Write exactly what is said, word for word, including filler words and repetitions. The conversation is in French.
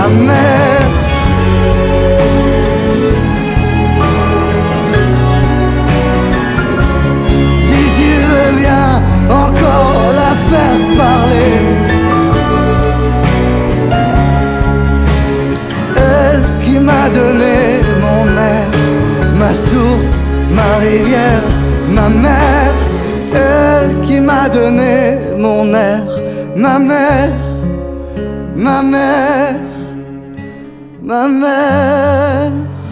la mer. Si tu veux bien encore la faire parler, elle qui m'a donné mon air, ma source, ma rivière, ma mère. Elle qui m'a donné mon air, ma mère, ma mère, ma mère.